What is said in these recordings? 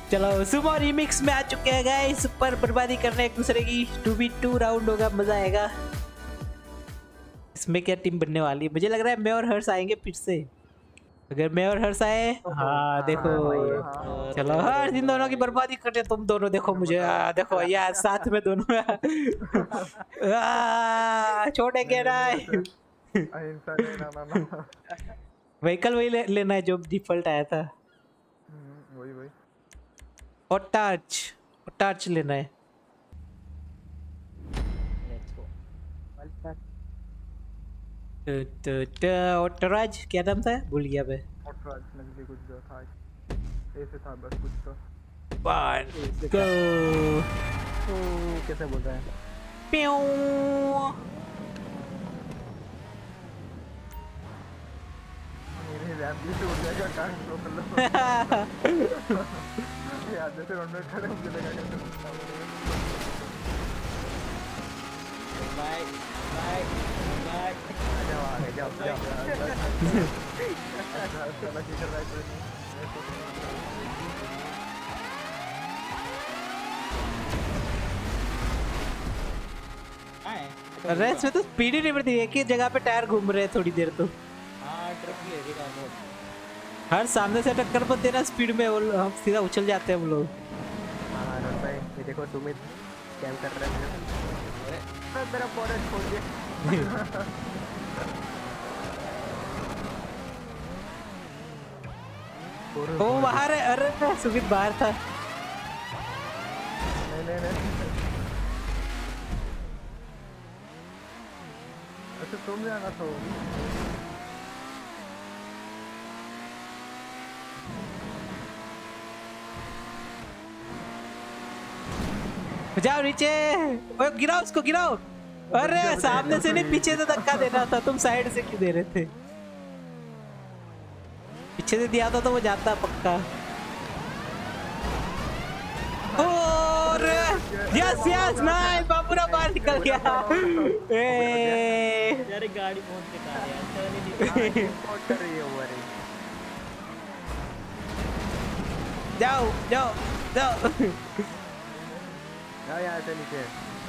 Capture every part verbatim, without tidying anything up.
चलो Sumo remix में आ चुके हैं गाइस, सुपर बर्बादी करने एक दूसरे की। टू बी टू राउंड होगा, मजा आएगा। इसमें क्या टीम बनने वाली है? मुझे लग रहा है मैं और हर्ष आएंगे फिर से। अगर मैं और हर्ष आए, हाँ देखो, चलो हर्ष इन दोनों की बर्बादी करते तुम दोनों। देखो मुझे, आ, देखो यार साथ में दोनों छोड़ेंगे ना। व्हीकल वही ले, लेना है जो डिफॉल्ट आया था। वही वही और टार्च, टार्च लेना है। ओटराज क्या नाम था, भूल गया मैं। ओटराज नजदीक कुछ जो था, ऐसे था बस कुछ तो। One go. कैसे बोल रहा है? प्याऊ। मेरे रैम भी उड़ जाएगा, कार स्लो कर लो। यार जैसे रोड खड़े मुझे लगा कि बाय बाय बाय। जाओ आगे जाओ जाओ। चला की कर रहा है अरे इसमें तो स्पीड ही नहीं बढ़ती, एक ही जगह पे टायर घूम रहे हैं थोड़ी देर तो। हाँ ट्रक ले लेगा वो। हर सामने से टक्कर मत देना स्पीड में, वो हम सीधा उछल जाते हैं हम लोग। हाँ भाई ये देखो सुमित स्कैम कर रहा है। अरे मेरा फॉरेस्ट खोल दिया। ओ बाहर है, अरे सुमित बाहर था। नहीं नहीं नहीं अच्छा तुम जाना तो जाओ नीचे, ओए गिराओ उसको, गिराओ। अरे सामने से नहीं, पीछे से धक्का देना था, तुम साइड से क्यों दे रहे थे? पीछे से दिया था तो वो जाता पक्का। और यस यस नाइस, बाबूरा बाहर निकल गया। ए यार गाड़ी पहुंच के कहा यार, चल नहीं पहुंच कर रही है वो। अरे जाओ जाओ जाओ जाओ यहाँ से नीचे।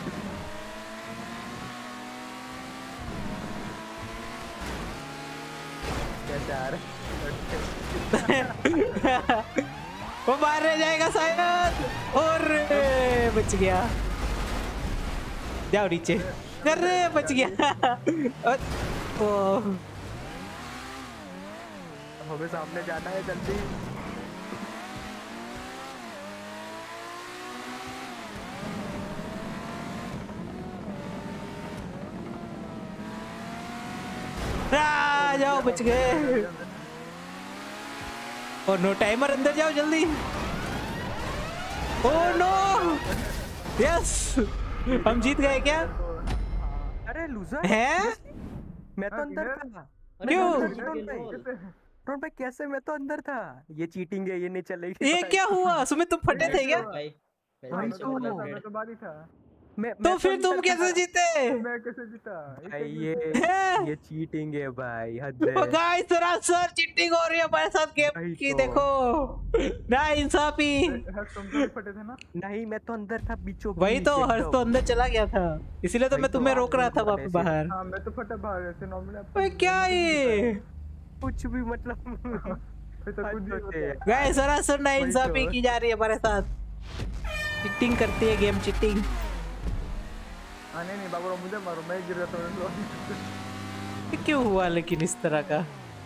कैसे आ रहे? वो बाहर रह जाएगा शायद। और बच गया, जाओ नीचे। अरे बच गया। ओ हमें सामने जाना है जल्दी। आ, जाओ बच गए। और नो टाइमर, अंदर जाओ जल्दी। ओ नो, यस हम जीत गए क्या? अरे लूजर हैं? मैं तो अंदर था। क्यों? रोन भाई कैसे? मैं तो अंदर था। ये चीटिंग है, ये नहीं चलेगी। ये क्या हुआ? सुमित तुम फटे थे क्या? भाई मैं तो बारी था। मैं तो फिर तुम कैसे जीते? मैं कैसे जीता? भाई ये ये चीटिंग है भाई, हद है। गाइस सरासर चीटिंग हो रही है हमारे साथ गेम की, देखो ना इंसाफी। तुम तो फटे थे ना? नहीं मैं तो अंदर था बीचों बीच। वही तो, हर्ष तो अंदर चला गया था, इसीलिए तो मैं तुम्हें रोक रहा था वहाँ पे बाहर। हाँ मैं तो फटा बाहर ऐसे नॉर्मली। ओए क्या ये कुछ भी मतलब। गाइस सरासर ना इंसाफी की जा रही है हमारे साथ, चीटिंग करती है गेम, चीटिंग। हाँ नहीं नहीं बाबू मुझे मारो, मैं गिर रहा था। क्यों हुआ लेकिन इस तरह का?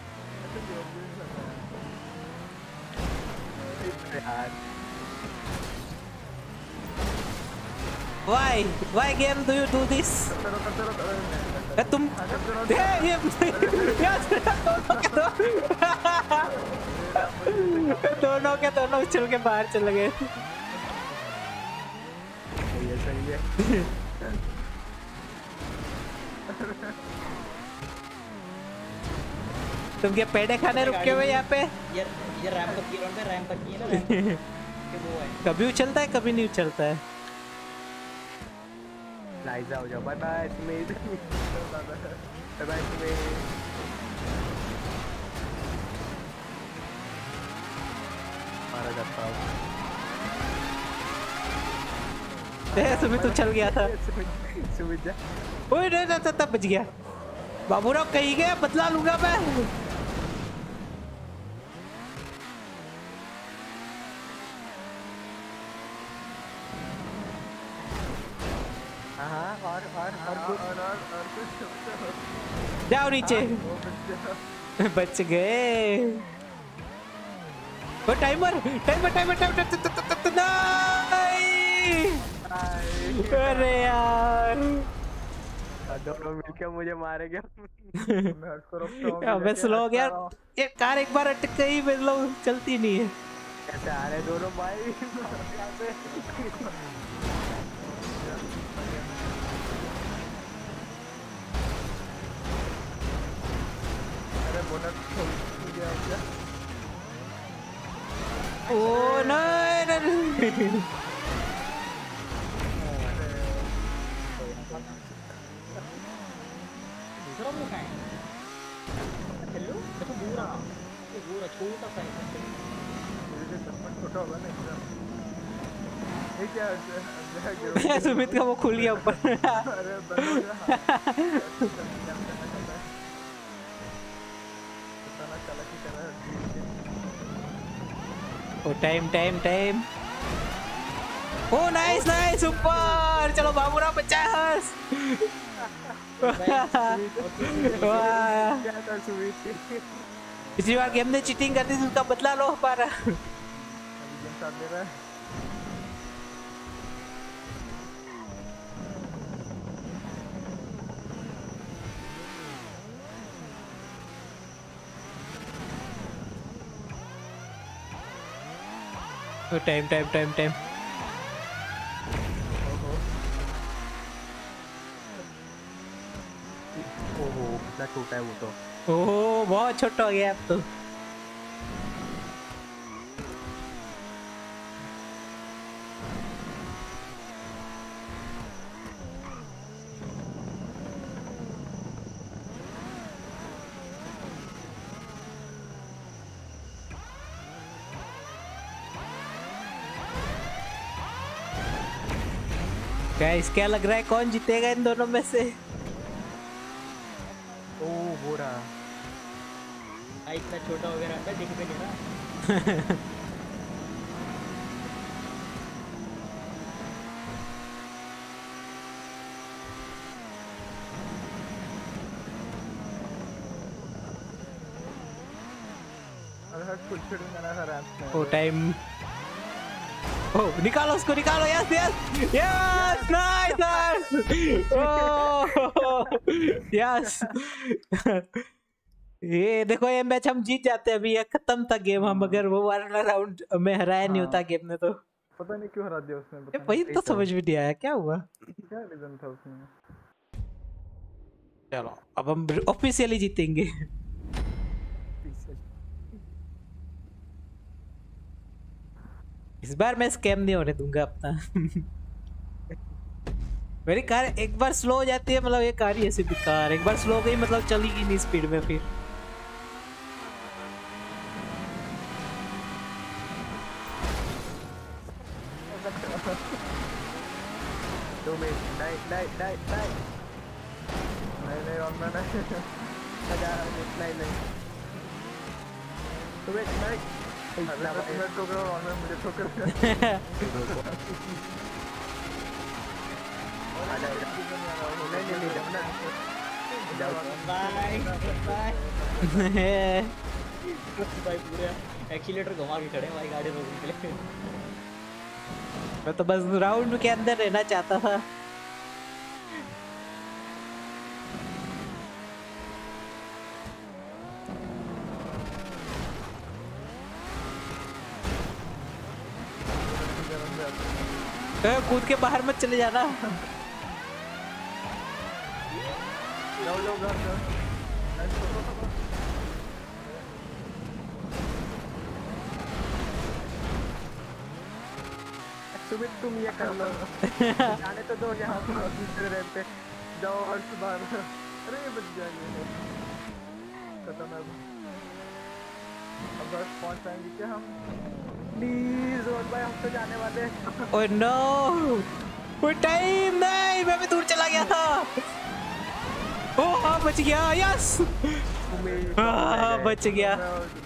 Why? Why game do you do this? तुम दोनों के दोनों चल के बाहर चले गए। ये सही है। तुम क्या पेड़े खाने रुके हुए यहाँ पे? ये ये रैम पर किया है, रैम पर किया ना रैम के वो है। कभी उछलता है कभी नहीं उछलता है। लाइजा हो जाओ। Bye bye Smith. Bye bye Smith. मारा जाता हूँ। ए सुमित तो चल गया था। सुमित जा। ओए नहीं नहीं तब बच गया। बाबूराव कहीं गया, बदला लूंगा मैं। हाँ और और और कुछ और और और कुछ जाओ नीचे। वो बच्चा बच गए। ओ टाइमर टाइमर टाइमर टाइमर नहीं। अरे यार दोनों मिलकर मुझे मारेंगे। मैं उसको रोकता हूँ अबे स्लो हो गया। ये कार एक बार अटक गई मतलब चलती नहीं है। कैसे आ रहे दोनों भाई यहाँ से? अरे बोनट खोल गया क्या? ओ नहीं। दूसरा मुंह है हेलो देखो पूरा ये पूरा छोटा सा है मुझे चप्पल छोटा होगा ना एकदम। ये क्या है? सुमित का वो खुल गया ऊपर। अरे बंद हो गया। पता चला कि चला ओ टाइम टाइम टाइम। ओ नाइस नाइस ऊपर। चलो बाबूराव बच्चा हर्ष। वाह क्या था सुमित? पिछली बार गेम ने चीटिंग कर दी थी, उसका बदला लो पारा। अभी गेम साथ दे रहा है। ओ टाइम टाइम टाइम टाइम। ओहो कितना छोटा है वो तो। ओह बहुत छोटा हो गया अब तो। गाइस क्या लग रहा है कौन जीतेगा इन दोनों में से? ओ हो रहा भाई इतना छोटा हो गया था दिख भी नहीं रहा अरे हट कुछ छेड़ूंगा ना सर रैंप में। ओ टाइम। ओ निकालो उसको निकालो। Yes yes yes nice yes. ये देखो ये मैच हम जीत जाते हैं। अभी ये खत्म था गेम। हम अगर वो वाला राउंड में हराया नहीं होता गेम ने तो पता नहीं क्यों हरा दिया उसने। ये पता वही नहीं तो समझ में नहीं आया क्या हुआ। क्या रीजन था उसमें। चलो अब हम ऑफिशियली जीतेंगे। इस बार मैं स्कैम नहीं होने दूंगा अपना। मेरी कार एक बार स्लो हो जाती है मतलब ये कार ही ऐसी बेकार। एक बार स्लो हो गई मतलब चलेगी नहीं स्पीड में फिर। दो मिनट नहीं नहीं नहीं नहीं नहीं नहीं ऑन में नहीं। हजार नहीं नहीं तो वेट नहीं अरे मैं तुम्हें ठोकर और ऑन में मुझे ठोकर। नहीं नहीं नहीं जाओ ना बाय बाय भाई पूरे एक्सीलेटर घुमा के खड़े हैं भाई गाड़ी रोकने के लिए मैं तो बस राउंड के अंदर रहना चाहता था। ए, कूद के बाहर मत चले जाना। जाओ जाओ घर जाओ। सुमित तुम ये कर लो जाने तो दो यहाँ पर दूसरे रैंप पे जाओ हर्ष बाहर। अरे ये बच जाएंगे। खत्म है अब। अब बस पहुंच पाएंगे क्या हम? प्लीज और भाई हम तो जाने वाले हैं। ओह नो वो टाइम नहीं, मैं भी दूर चला गया था। ओ हाँ बच गया, यस हाँ बच गया।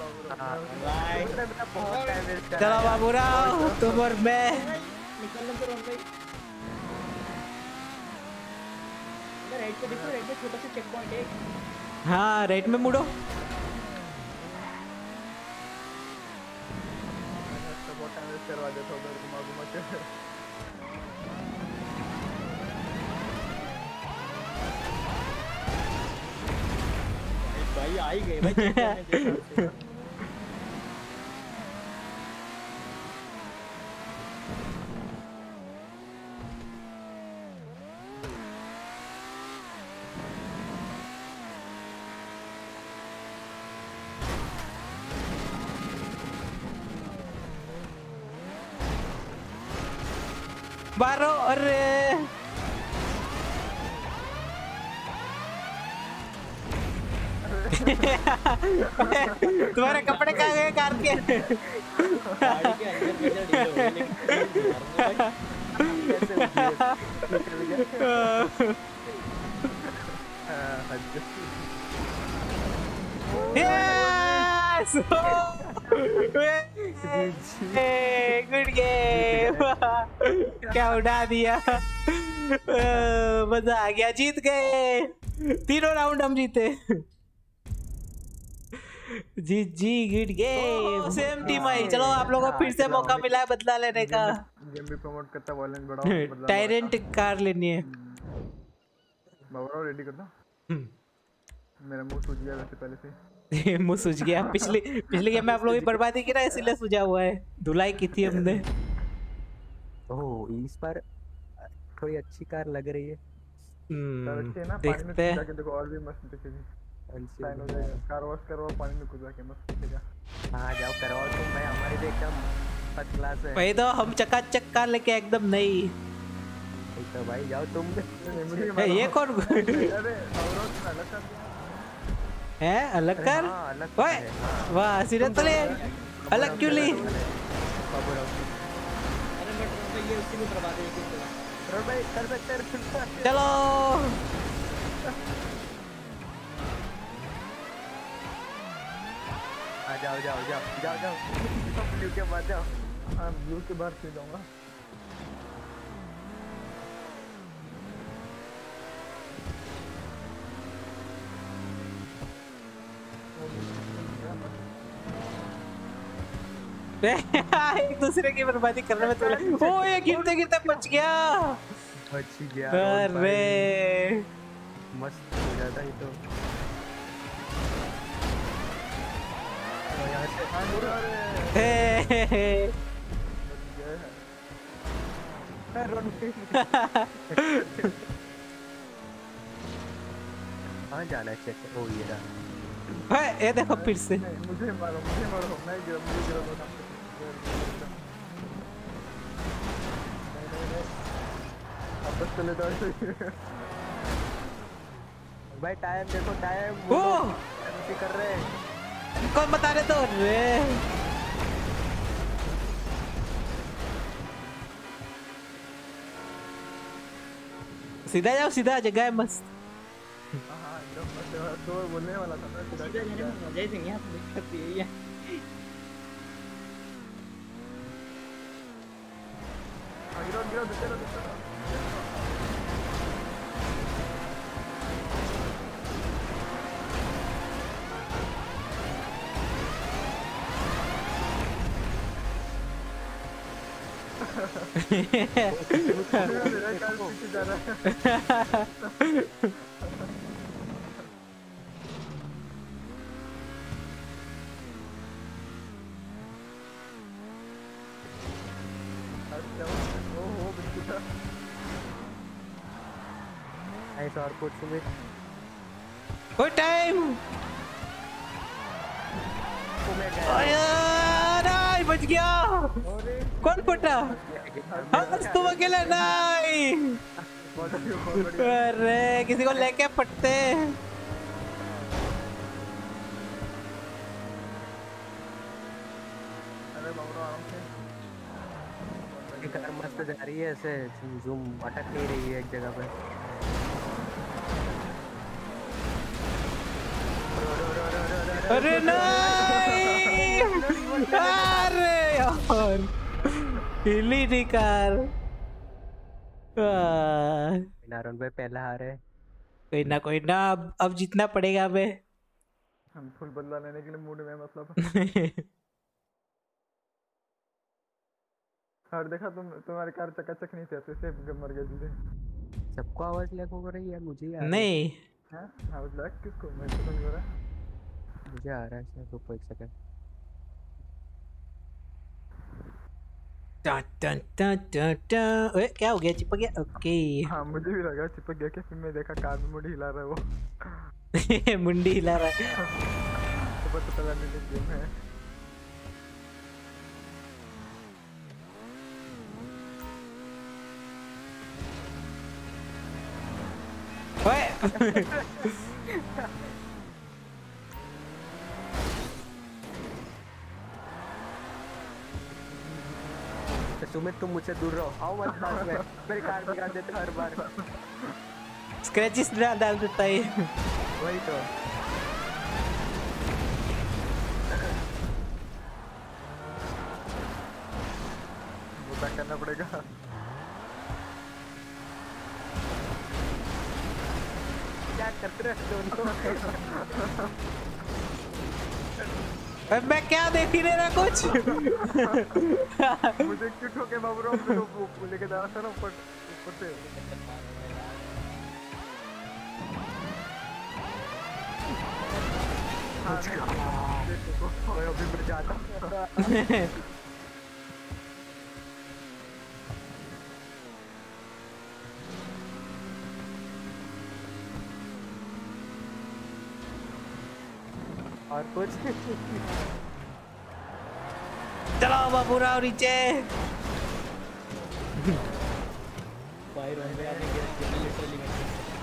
चलो बाबूराव तुम और मैं। निकलने तो रोन भाई राइट पे देखो, राइट पे छोटा सा चेक पॉइंट है। हाँ राइट में मुड़ो। करवा देता उधर घुमा घुमा के। भाई आ ही गए भाई चेक करने के। बारो अरे तुम्हारे कपड़े कहाँ गए कार के? गाड़ी के अंदर मेजर ढीले हो गए लेकिन गुड गेम। क्या उड़ा दिया, मजा आ गया, जीत गए तीनों राउंड हम जीते। जी जी गुड गेम। सेम टीम आई। चलो आप लोगों को फिर से मौका मिला है बदला लेने का। गेम भी प्रमोट करता है, वॉयलेंस बढ़ाओ। टायरेंट कार लेनी है। बाबूराव रेडी कर दो। मेरा मुंह सूज गया वैसे पहले से। मुंह सूज गया। पिछली पिछली गेम में आप लोगों की बर्बादी की ना, इसीलिए सूजा हुआ है। धुलाई की थी हमने। ओह इस बार थोड़ी अच्छी कार लग रही है। हम्म देखते हैं। जाके देखो और भी मस्त दिखेगी। साइन हो जाएगा। कार वॉश करवाओ, पानी में कूद के मस्त दिखेगा। हाँ जाओ करवाओ तुम भाई, हमारी तो एकदम फर्स्ट क्लास है। भाई तो हम चकाचक कार लेके एकदम नई। तो भाई जाओ तुम। ये कौन? अरे बाबूराव अलग कर है अलग कर। हाँ, वाह सीधे तो ले अलग क्यों ली? अरे बट ये उसी में बर्बाद है किसी भाई कर सकते हैं। चलो आ जाओ जाओ जाओ जाओ जाओ ब्लू के बाद जाओ। हाँ ब्लू के बाद से जाऊंगा। एक दूसरे की बर्बादी करने में तो ओ ये गिरते गिरते बच गया। बच गया। अरे मस्त हो जाता ही तो। कहाँ जाना है चेक? ओ ये रहा। ये देखो फिर से। मुझे मारो मुझे मारो नहीं गिरा मुझे गिरा दो ना। वापस चले जाओ। भाई टाइम देखो टाइम। ओ कर रहे हैं। कौन बता रहे तो रे? सीधा जाओ, सीधा जगह है मस्त। हाँ एकदम मस्त। तो बोलने वाला था मैं सीधा जाने में मजा ही नहीं आता, दिक्कत यही है। गिरो गिरो देते रहो देते रहो। ऐसा और कुछ में ओ टाइम। नहीं बच गया। कौन फटा? हाँ तुम अकेले नहीं। अरे किसी को लेके फटते। अरे बाबूराव आराम से। ये कार मस्त जा रही है ऐसे, जूम अटक नहीं रही है एक जगह पे। अरे नहीं, अरे यार हिली नहीं कार। नारायण भाई पहला हार है। कोई ना कोई ना, अब अब जीतना पड़ेगा हमें। हम फुल बदला लेने के लिए मूड में मतलब। और देखा तुम, तुम्हारी कार चकाचक नहीं थी, ऐसे मर गए सीधे। सबको आवाज लग हो रही है, मुझे आ नहीं हाँ आवाज लग किसको, मैं तो नहीं हो रहा। मुझे आ रहा है शायद। रुको एक सेकंड। टन टन टन टन टन। ओए क्या हो गया, चिपक गया? ओके। हाँ मुझे भी लगा चिपक गया क्या, फिर मैं देखा कार में मुड़ी हिला रहा है वो। मुंडी हिला रहा है। तो पता चला नहीं गेम है। ओए सुमित तुम मुझसे दूर रहो, आओ मत पास में। मेरी कार बिगाड़ देते हर बार। स्क्रैचेस डाल देता है। वही तो। वो बैक करना पड़ेगा। क्या करते रहे दोनों? मैं क्या देख ही नहीं रहा कुछ। मुझे क्यों ठोके बाबूराव, फिर वो लेके जा रहा था ना ऊपर ऊपर से। हाँ मैं अभी मैं जाता हूँ। और कुछ? चलो बाबूराव नीचे। फायर होने में आने के लिटरली में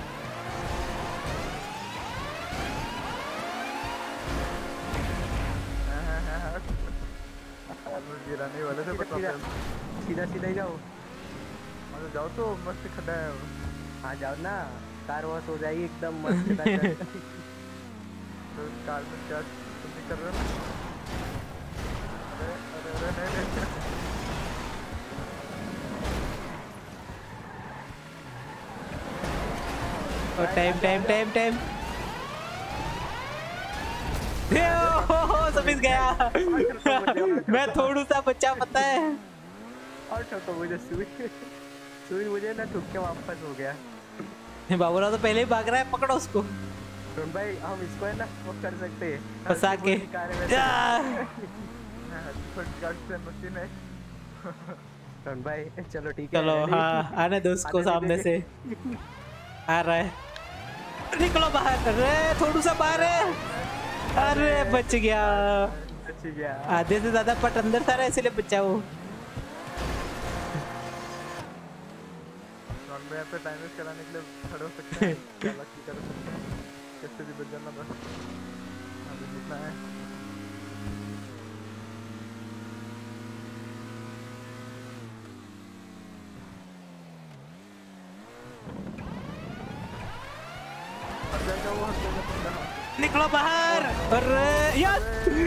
गिराने वाले थे पता सीधा सीधा सीधा ही जाओ। मतलब जाओ तो मस्त खड्डा है। हाँ जाओ ना, कार वॉश हो जाएगी एकदम मस्त। तो कार में क्या तुम नहीं कर रहे हो? अरे अरे अरे नहीं नहीं। और टाइम टाइम टाइम टाइम। समझ गया। मैं थोड़ा सा बच्चा पता है। और ठोको मुझे सुई। सुई मुझे ना ठुक के वापस हो गया। बाबूराव तो पहले ही भाग रहा है, पकड़ो उसको। तो भाई हम इसको है ना वो कर सकते हैं, फंसा के। मशीन है। तो भाई चलो ठीक है। चलो हाँ आने दो उसको सामने से। आ रहा है, निकलो बाहर। अरे थोड़ा सा बाहर है। अरे बच गया, बच गया। आधे से ज्यादा पट अंदर था ना, इसलिए बचा वो। यहाँ पे टाइम वेस्ट कराने के लिए खड़े हो सकते हैं। क्या लकी कर सकते हैं, कैसे भी बच जाना बस। अभी जितना है वो निकलो बाहर। अरे यार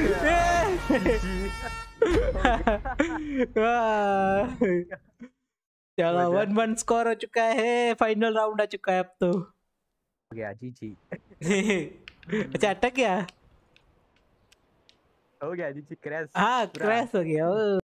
चलो वन वन स्कोर हो चुका है, फाइनल राउंड आ चुका है अब तो। हो गया जी जी। अच्छा अटक गया। हो गया जी जी, क्रैश। हाँ क्रैश हो गया।